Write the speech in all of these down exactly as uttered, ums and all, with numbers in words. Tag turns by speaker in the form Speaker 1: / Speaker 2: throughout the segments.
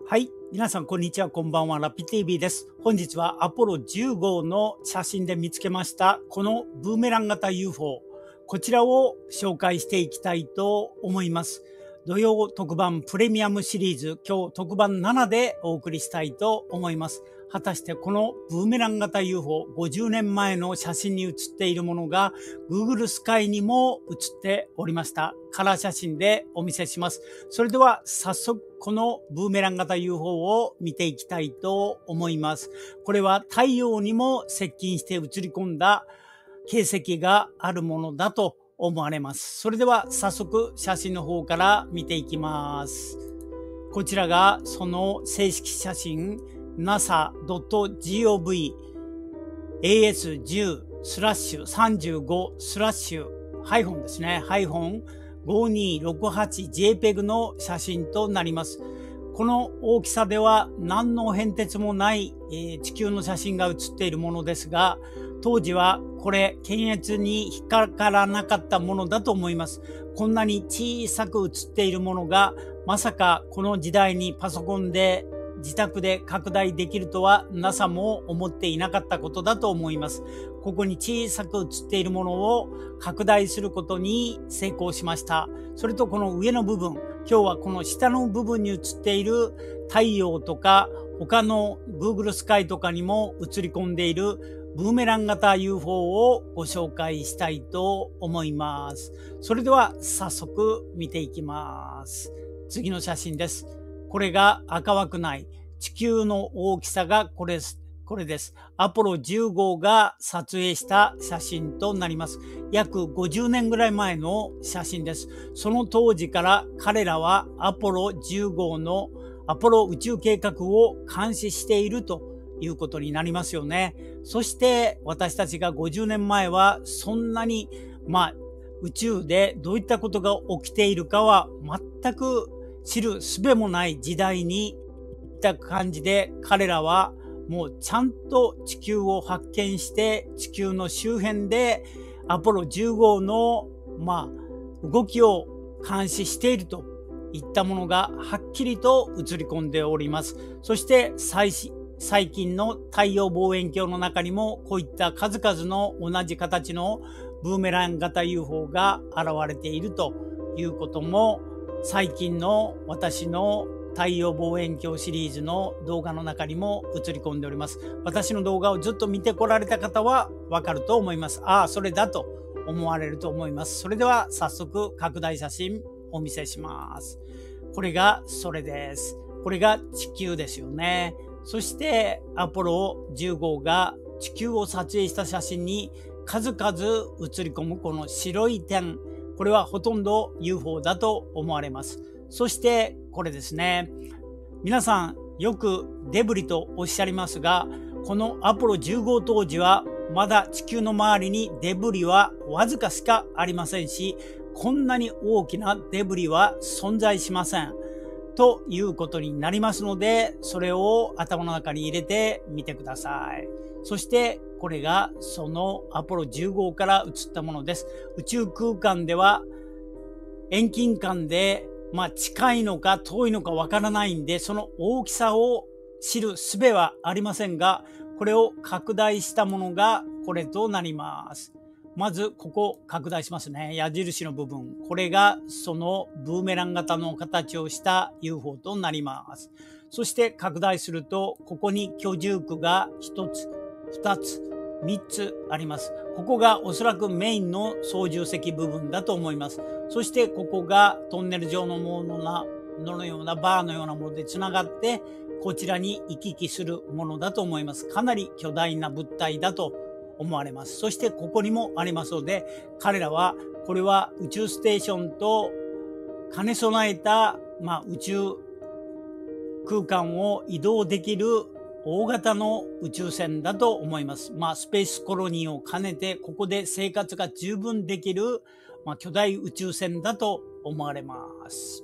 Speaker 1: はい。皆さん、こんにちは。こんばんは。ラピ ティーブイ です。本日はアポロじゅう号の写真で見つけました、このブーメラン型 ユーフォー。こちらを紹介していきたいと思います。土曜特番プレミアムシリーズ、今日特番ななでお送りしたいと思います。果たしてこのブーメラン型 ユーフォー、ごじゅうねんまえの写真に写っているものが Google スカイにも写っておりました。カラー写真でお見せします。それでは早速このブーメラン型 ユーフォー を見ていきたいと思います。これは太陽にも接近して写り込んだ形跡があるものだと思われます。それでは早速写真の方から見ていきます。こちらがその正式写真 ナサドットジオブイエーエスじゅうスラッシュさんじゅうごスラッシュハイフォンですね。ハイフォンごにーろくはちジェイペグ の写真となります。この大きさでは何の変哲もない、えー、地球の写真が写っているものですが、当時はこれ検閲に引っかからなかったものだと思います。こんなに小さく写っているものがまさかこの時代にパソコンで自宅で拡大できるとは ナサ も思っていなかったことだと思います。ここに小さく写っているものを拡大することに成功しました。それとこの上の部分、今日はこの下の部分に写っている太陽とか他の Google スカイとかにも写り込んでいるブーメラン型 ユーフォー をご紹介したいと思います。それでは早速見ていきます。次の写真です。これが赤枠内。地球の大きさがこれです。これです。アポロじゅう号が撮影した写真となります。約ごじゅうねんぐらい前の写真です。その当時から彼らはアポロじゅう号のアポロ宇宙計画を監視しているということになりますよね。そして私たちがごじゅうねんまえはそんなに、まあ、宇宙でどういったことが起きているかは全く知る術もない時代にいった感じで、彼らはもうちゃんと地球を発見して地球の周辺でアポロじゅう号のまあ動きを監視しているといったものがはっきりと映り込んでおります。そして最最近の太陽望遠鏡の中にもこういった数々の同じ形のブーメラン型 ユーフォー が現れているということも最近の私の太陽望遠鏡シリーズの動画の中にも映り込んでおります。私の動画をずっと見てこられた方はわかると思います。ああ、それだと思われると思います。それでは早速拡大写真お見せします。これがそれです。これが地球ですよね。そしてアポロじゅう号が地球を撮影した写真に数々映り込むこの白い点。これはほとんど ユーフォー だと思われます。そしてこれですね。皆さんよくデブリとおっしゃりますが、このアポロじゅう号当時はまだ地球の周りにデブリはわずかしかありませんし、こんなに大きなデブリは存在しません。ということになりますので、それを頭の中に入れてみてください。そしてこれがそのアポロじゅう号から写ったものです。宇宙空間では遠近感でまあ近いのか遠いのかわからないんで、その大きさを知る術はありませんが、これを拡大したものがこれとなります。まずここ拡大しますね。矢印の部分。これがそのブーメラン型の形をした ユーフォー となります。そして拡大すると、ここに居住区がひとつ、ふたつ、みっつあります。ここがおそらくメインの操縦席部分だと思います。そしてここがトンネル状のものな、のようなバーのようなものでつながって、こちらに行き来するものだと思います。かなり巨大な物体だと思われます。そしてここにもありますので、彼らはこれは宇宙ステーションと兼ね備えた、まあ、宇宙空間を移動できる大型の宇宙船だと思います。まあ、スペースコロニーを兼ねて、ここで生活が十分できる、まあ、巨大宇宙船だと思われます。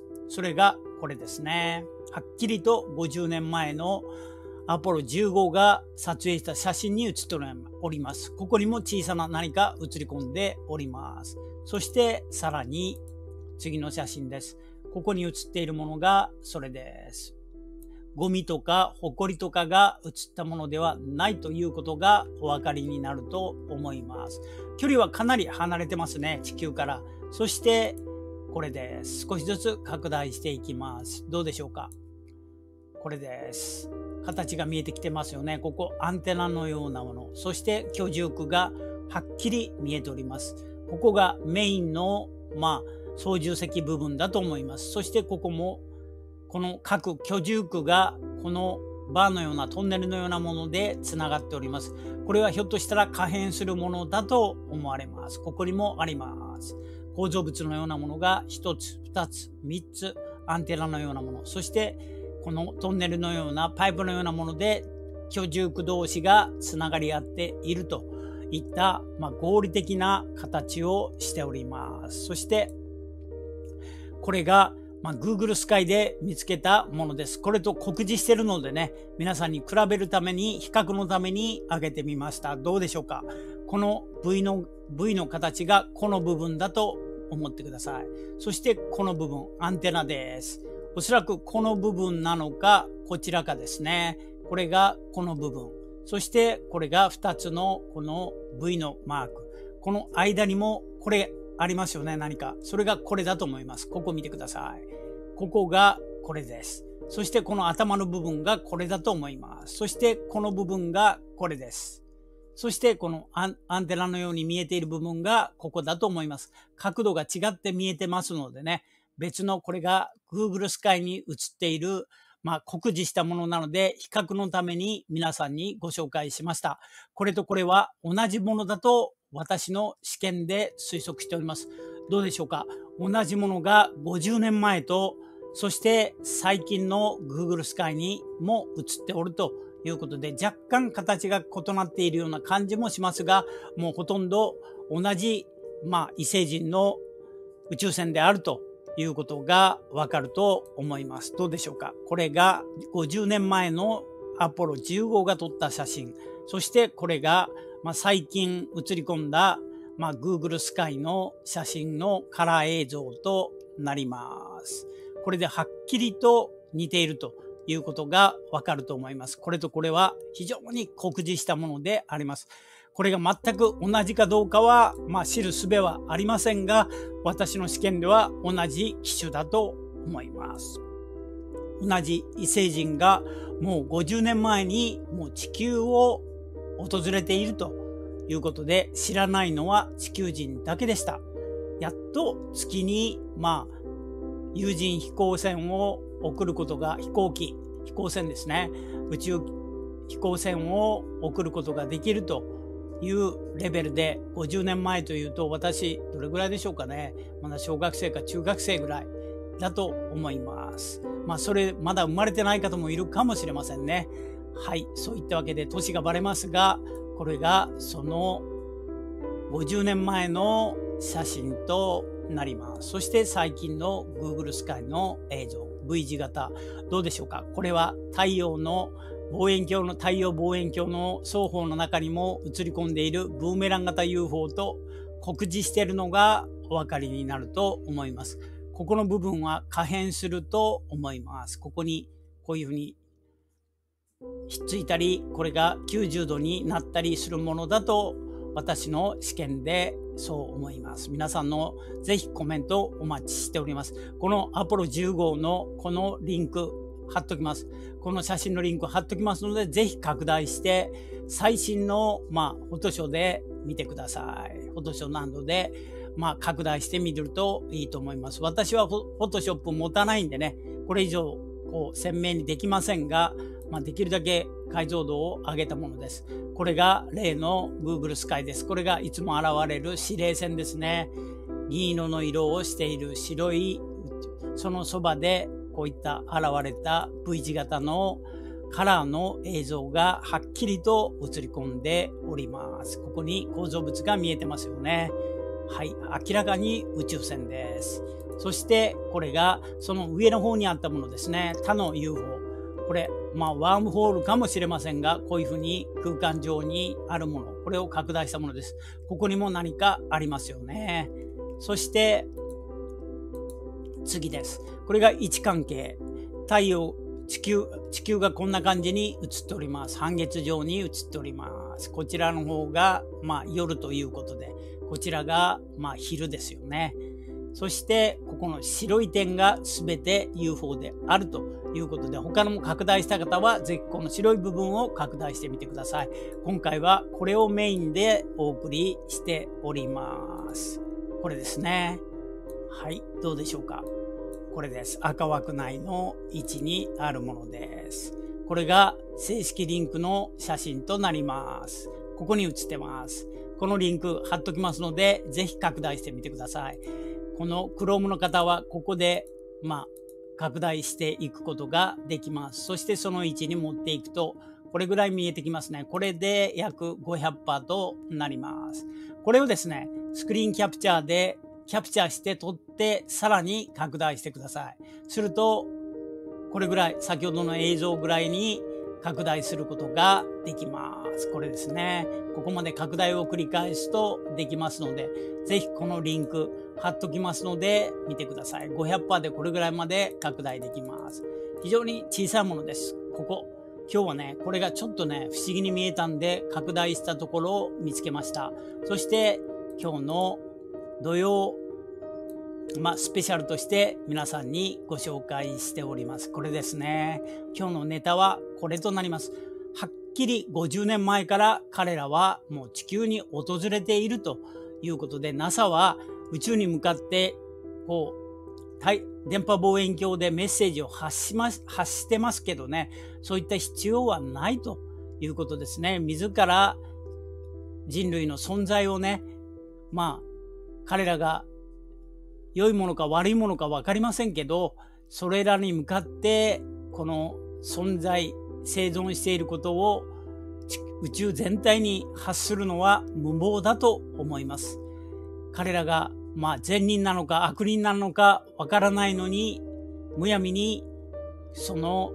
Speaker 1: それがこれですね。はっきりとごじゅうねんまえのアポロじゅう号が撮影した写真に写っております。ここにも小さな何か写り込んでおります。そしてさらに次の写真です。ここに写っているものがそれです。 ゴミとかホコリとかが映ったものではないということがお分かりになると思います。距離はかなり離れてますね、地球から。そしてこれです。少しずつ拡大していきます。どうでしょうか。これです。形が見えてきてますよね。ここアンテナのようなもの。そして居住区がはっきり見えております。ここがメインの、まあ、操縦席部分だと思います。そしてここも、この各居住区がこのバーのようなトンネルのようなものでつながっております。これはひょっとしたら可変するものだと思われます。ここにもあります。構造物のようなものがひとつ、ふたつ、みっつ、アンテナのようなもの、そしてこのトンネルのようなパイプのようなもので居住区同士がつながり合っているといった、まあ、合理的な形をしております。そしてこれが、まあ、Google スカイで見つけたものです。これと酷似してるのでね、皆さんに比べるために、比較のために上げてみました。どうでしょうか。この V の、V の形がこの部分だと思ってください。そしてこの部分、アンテナです。おそらくこの部分なのか、こちらかですね。これがこの部分。そしてこれがふたつのこの V のマーク。この間にもこれありますよね、何か。それがこれだと思います。ここ見てください。ここがこれです。そしてこの頭の部分がこれだと思います。そしてこの部分がこれです。そしてこのアン、アンテナのように見えている部分がここだと思います。角度が違って見えてますのでね、別のこれが Google スカイに映っている、まあ、酷似したものなので、比較のために皆さんにご紹介しました。これとこれは同じものだと私の試験で推測しております。どうでしょうか。同じものがごじゅうねんまえと、そして最近の Google スカイにも映っておるということで、若干形が異なっているような感じもしますが、もうほとんど同じ、まあ、異星人の宇宙船であるということがわかると思います。どうでしょうか。これがごじゅうねんまえのアポロじゅうごが撮った写真。そしてこれが、まあ、最近映り込んだ、まあ、Google スカイの写真のカラー映像となります。これではっきりと似ているということがわかると思います。これとこれは非常に酷似したものであります。これが全く同じかどうかは、まあ、知る術はありませんが、私の試験では同じ機種だと思います。同じ異星人がもうごじゅうねんまえにもう地球を訪れているということで、知らないのは地球人だけでした。やっと月に、まあ、有人飛行船を送ることが、飛行機、飛行船ですね。宇宙飛行船を送ることができるというレベルで、ごじゅうねんまえというと、私、どれぐらいでしょうかね。まだ小学生か中学生ぐらいだと思います。まあ、それ、まだ生まれてない方もいるかもしれませんね。はい。そういったわけで、年がバレますが、これが、その、ごじゅうねんまえの写真となります。そして最近の Google スカイの映像、V 字型。どうでしょうか。これは太陽の望遠鏡の太陽望遠鏡の双方の中にも映り込んでいるブーメラン型 ユーフォー と酷似しているのがお分かりになると思います。ここの部分は可変すると思います。ここにこういうふうにひっついたり、これがきゅうじゅうどになったりするものだと私の試験でそう思います。皆さんのぜひコメントをお待ちしております。このアポロじゅうごのこのリンク貼っときます。この写真のリンク貼っときますので、ぜひ拡大して最新の、まあ、フォトショーで見てください。フォトショーなどで、まあ、拡大してみるといいと思います。私はフォトショップ持たないんでね、これ以上こう鮮明にできませんが、まあ、できるだけ解像度を上げたものです。これが例の Google スカイです。これがいつも現れる指令線ですね。銀色の色をしている白い、そのそばでこういった現れた V 字型のカラーの映像がはっきりと映り込んでおります。ここに構造物が見えてますよね。はい、明らかに宇宙船です。そしてこれがその上の方にあったものですね。他の ユーフォー。これ、まあ、ワームホールかもしれませんが、こういうふうに空間上にあるもの、これを拡大したものです。ここにも何かありますよね。そして、次です。これが位置関係。太陽、 地球、地球がこんな感じに映っております。半月状に映っております。こちらの方が、まあ夜ということで、こちらが、まあ昼ですよね。そして、ここの白い点がすべて ユーフォー であるということで、他のも拡大した方は、ぜひこの白い部分を拡大してみてください。今回はこれをメインでお送りしております。これですね。はい、どうでしょうか。これです。赤枠内の位置にあるものです。これが正式リンクの写真となります。ここに写ってます。このリンク貼っときますので、ぜひ拡大してみてください。この Chrome の方はここで、まあ、拡大していくことができます。そしてその位置に持っていくと、これぐらい見えてきますね。これで約 ごひゃくパーセント となります。これをですね、スクリーンキャプチャーでキャプチャーして撮って、さらに拡大してください。すると、これぐらい、先ほどの映像ぐらいに拡大することができます。これですね。ここまで拡大を繰り返すとできますので、ぜひこのリンク貼っときますので見てください。ごひゃくパーセント でこれぐらいまで拡大できます。非常に小さいものです。ここ。今日はね、これがちょっとね、不思議に見えたんで拡大したところを見つけました。そして今日の土曜、まあ、スペシャルとして皆さんにご紹介しております。これですね。今日のネタはこれとなります。はっきりごじゅうねんまえから彼らはもう地球に訪れているということで、ナサ は宇宙に向かってこう電波望遠鏡でメッセージを発します、発してますけどね、そういった必要はないということですね。自ら人類の存在をね、まあ彼らが良いものか悪いものか分かりませんけど、それらに向かってこの存在、生存していることを宇宙全体に発するのは無謀だと思います。彼らがまあ善人なのか悪人なのか分からないのに、むやみにその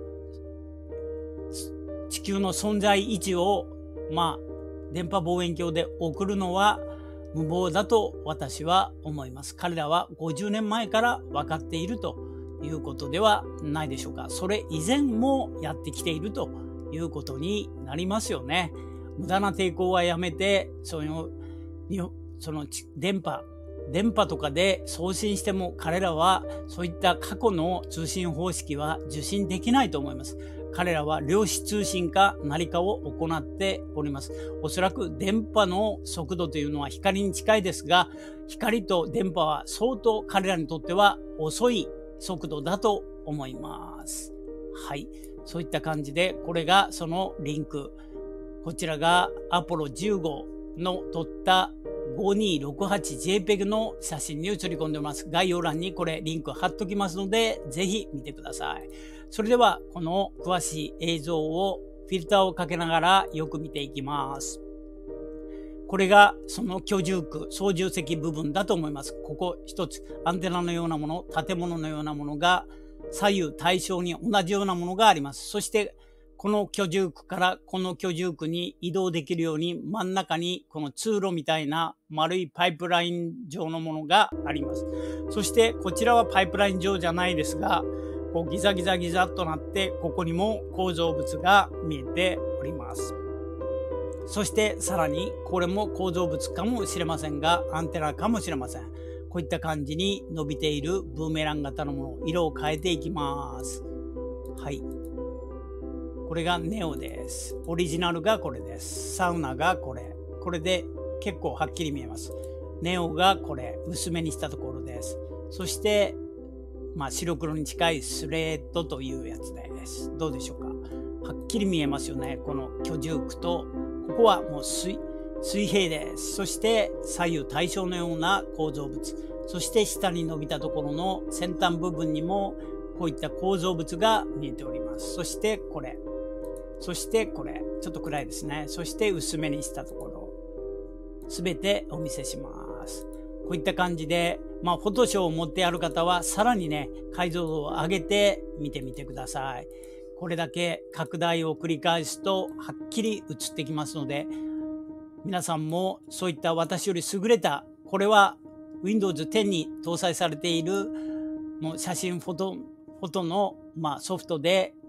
Speaker 1: 地球の存在位置をまあ電波望遠鏡で送るのは無謀だと私は思います。彼らはごじゅうねんまえから分かっているということではないでしょうか。それ以前もやってきているということになりますよね。無駄な抵抗はやめて、その、その電波、電波とかで送信しても彼らはそういった過去の通信方式は受信できないと思います。彼らは量子通信か何かを行っております。おそらく電波の速度というのは光に近いですが、光と電波は相当彼らにとっては遅い速度だと思います。はい。そういった感じで、これがそのリンク。こちらがアポロじゅうごの撮ったごにーろくはちジェイペグ の写真に写り込んでおります。概要欄にこれリンク貼っときますので、ぜひ見てください。それでは、この詳しい映像をフィルターをかけながらよく見ていきます。これがその居住区、操縦席部分だと思います。ここ一つ、アンテナのようなもの、建物のようなものが左右対称に同じようなものがあります。そして、この居住区からこの居住区に移動できるように真ん中にこの通路みたいな丸いパイプライン状のものがあります。そしてこちらはパイプライン状じゃないですが、こうギザギザギザっとなってここにも構造物が見えております。そしてさらにこれも構造物かもしれませんが、アンテナかもしれません。こういった感じに伸びているブーメラン型のもの、色を変えていきます。はい。これがネオです。オリジナルがこれです。サウナがこれ。これで結構はっきり見えます。ネオがこれ。薄めにしたところです。そして、まあ白黒に近いスレートというやつです。どうでしょうか。はっきり見えますよね。この居住区と、ここはもう水、水平です。そして左右対称のような構造物。そして下に伸びたところの先端部分にもこういった構造物が見えております。そしてこれ。そしてこれ。ちょっと暗いですね。そして薄めにしたところ。すべてお見せします。こういった感じで、まあ、フォトショーを持ってある方は、さらにね、解像度を上げて見てみてください。これだけ拡大を繰り返すと、はっきり映ってきますので、皆さんもそういった私より優れた、これは ウィンドウズテン に搭載されているもう写真フォト、フォトの、まあ、ソフトで、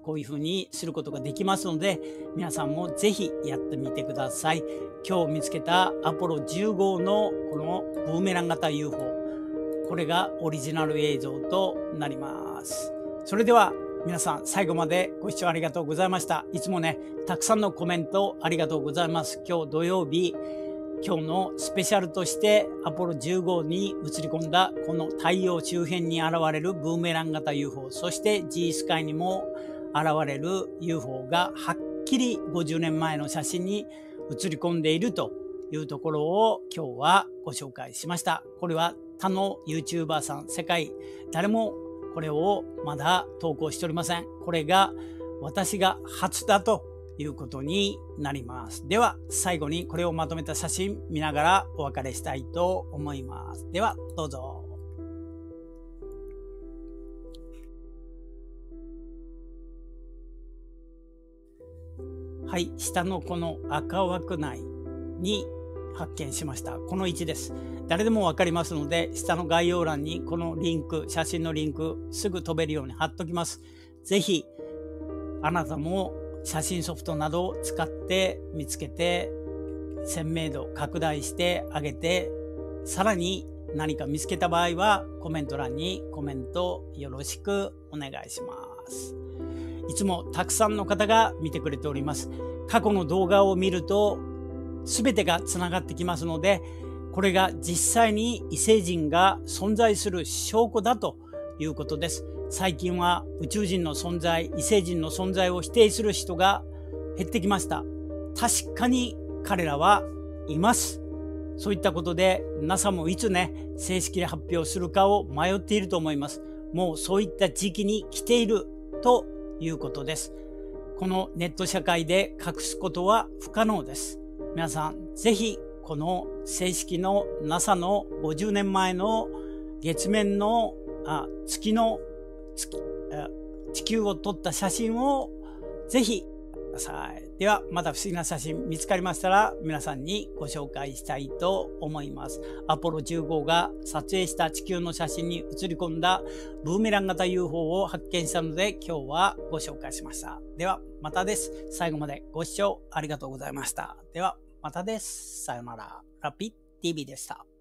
Speaker 1: こういうふうにすることができますので、皆さんもぜひやってみてください。今日見つけたアポロじゅう号のこのブーメラン型 ユーフォー、これがオリジナル映像となります。それでは皆さん最後までご視聴ありがとうございました。いつもね、たくさんのコメントありがとうございます。今日土曜日、今日のスペシャルとしてアポロじゅう号に映り込んだこの太陽周辺に現れるブーメラン型 ユーフォー、そして G スカイにも現れる ユーフォーがはっきりごじゅうねんまえの写真に映り込んでいるというところを今日はご紹介しました。これは他の YouTuber さん、世界誰もこれをまだ投稿しておりません。これが私が初だということになります。では最後にこれをまとめた写真見ながらお別れしたいと思います。ではどうぞ。はい、下のこの赤枠内に発見しました。この位置です。誰でもわかりますので、下の概要欄にこのリンク、写真のリンクすぐ飛べるように貼っときます。ぜひあなたも写真ソフトなどを使って見つけて鮮明度拡大してあげて、さらに何か見つけた場合はコメント欄にコメントよろしくお願いします。いつもたくさんの方が見てくれております。過去の動画を見ると全てがつながってきますので、これが実際に異星人が存在する証拠だということです。最近は宇宙人の存在、異星人の存在を否定する人が減ってきました。確かに彼らはいます。そういったことで ナサ もいつね、正式に発表するかを迷っていると思います。もうそういった時期に来ているということです。このネット社会で隠すことは不可能です。皆さんぜひこの正式の ナサ のごじゅうねんまえの月面のあ月の月地球を撮った写真をぜひください。ではまた不思議な写真見つかりましたら皆さんにご紹介したいと思います。アポロじゅう号が撮影した地球の写真に写り込んだブーメラン型 ユーフォー を発見したので今日はご紹介しました。ではまたです。最後までご視聴ありがとうございました。ではまたです。さよなら。ラピッ ティービー でした。